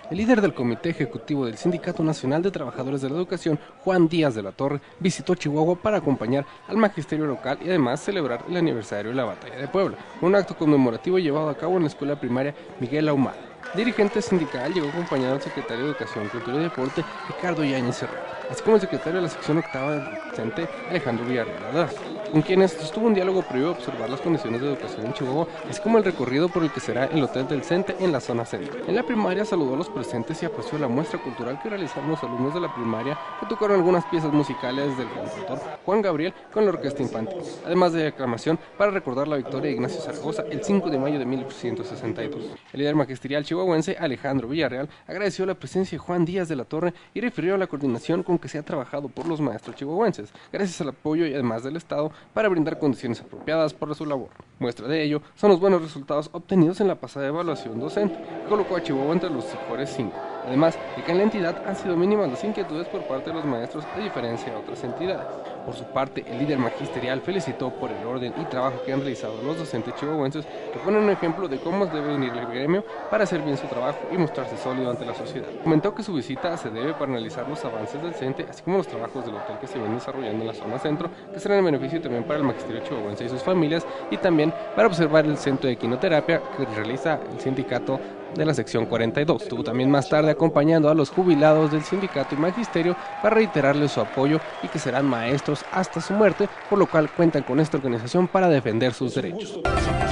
El líder del Comité Ejecutivo del Sindicato Nacional de Trabajadores de la Educación, Juan Díaz de la Torre, visitó Chihuahua para acompañar al magisterio local y además celebrar el aniversario de la Batalla de Puebla, un acto conmemorativo llevado a cabo en la escuela primaria Miguel Ahumada. Dirigente sindical llegó acompañado al secretario de Educación, Cultura y Deporte, Ricardo Yáñez Herrera, así como el secretario de la sección octava del CENTE, Alejandro Villarreal, con quienes sostuvo un diálogo previo a observar las condiciones de educación en Chihuahua, así como el recorrido por el que será el hotel del CENTE en la zona centro. En la primaria saludó a los presentes y apreció la muestra cultural que realizaron los alumnos de la primaria, que tocaron algunas piezas musicales del cantautor Juan Gabriel con la orquesta infantil, además de aclamación para recordar la victoria de Ignacio Zaragoza el 5 de mayo de 1862. El líder magisterial chihuahuense Alejandro Villarreal agradeció la presencia de Juan Díaz de la Torre y refirió a la coordinación con que se ha trabajado por los maestros chihuahuenses, gracias al apoyo y además del Estado para brindar condiciones apropiadas para su labor. Muestra de ello son los buenos resultados obtenidos en la pasada evaluación docente, que colocó a Chihuahua entre los mejores 5. Además de que en la entidad han sido mínimas las inquietudes por parte de los maestros a diferencia de otras entidades. Por su parte, el líder magisterial felicitó por el orden y trabajo que han realizado los docentes chihuahuenses, que ponen un ejemplo de cómo debe unir el gremio para hacer bien su trabajo y mostrarse sólido ante la sociedad. Comentó que su visita se debe para analizar los avances del CENTE, así como los trabajos del hotel que se vienen desarrollando en la zona centro, que serán en beneficio también para el magisterio chihuahuense y sus familias, y también para observar el centro de equinoterapia que realiza el sindicato de la sección 42. Estuvo también más tarde acompañando a los jubilados del sindicato y magisterio para reiterarles su apoyo y que serán maestros hasta su muerte, por lo cual cuentan con esta organización para defender sus derechos.